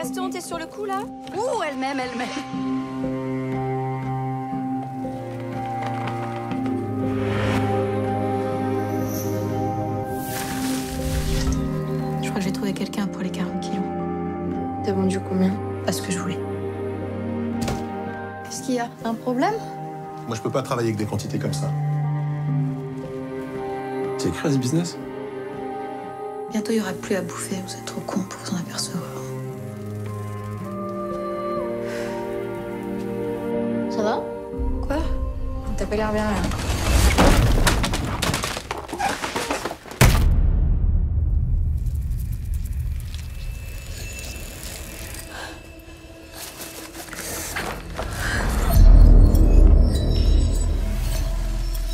Gaston, t'es sur le coup, là? Ouh, elle m'aime. Je crois que j'ai trouvé quelqu'un pour les 40 kilos. T'as vendu combien? Pas ce que je voulais. Qu'est-ce qu'il y a? Un problème? Moi, je peux pas travailler avec des quantités comme ça. C'est écrit à ce business? Bientôt, il n'y aura plus à bouffer. Vous êtes trop cons pour vous en apercevoir. Ça va? Quoi? T'as pas l'air bien, là.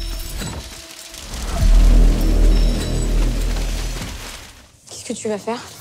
Qu'est-ce que tu vas faire?